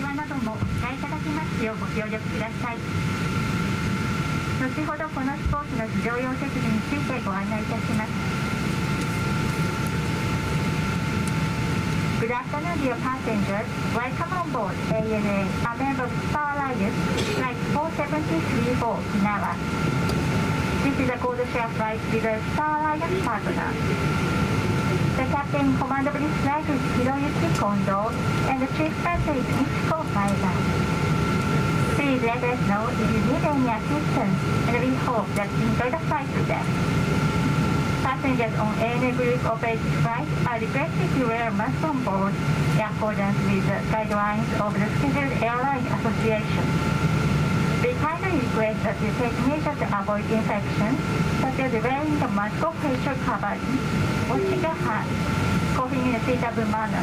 車などもお使いいただきますようご協力ください。後ほどこの飛行機の非常用設備についてご案内いたします。Good afternoon, dear passengers. Welcome on board ANA, a member of Star Alliance, Flight 4734 Okinawa. This is a code-share flight with a Star Alliance partner. The captain in command of this flight is Hiroyuki Kondo, and the chief passenger is Michiko Maeda. Please let us know if you need any assistance, and we hope that you enjoy the flight today. Passengers on ANA Group operated flights are requested to wear a mask on board in accordance with the guidelines of the Scheduled Airline Association. We kindly request that you take measures to avoid infection, such as wearing the mask or facial covering, washing your hands, coughing in a suitable manner.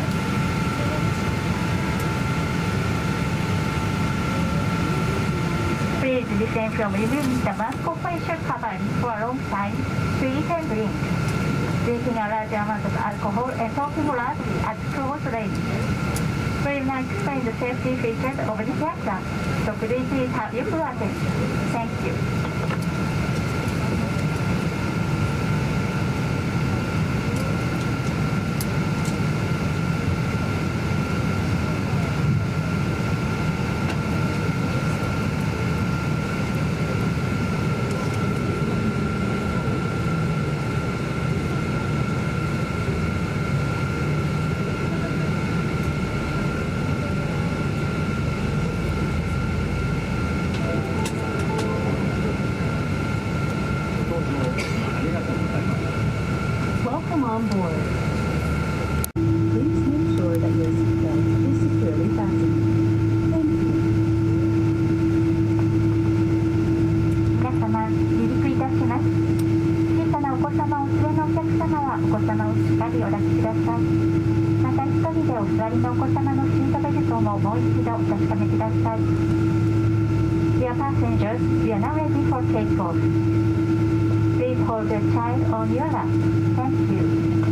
Please refrain from removing the mask or facial covering for a long time to eat and drink. Drinking a large amount of alcohol and talking loudly at close range. We will now explain the safety features of this aircraft, so could you please have your full attention? Thank you. Welcome on board. Please make sure that your seatbelt is securely fastened. Thank you. 皆様、離陸いたします。小さなお子様をお連れのお客様はお子様をしっかりお抱きください。また一人でお座りのお子様のシートベルトももう一度お確かめください。Dear passengers, we are now ready for takeoff. Please hold the child on your lap. Thank you.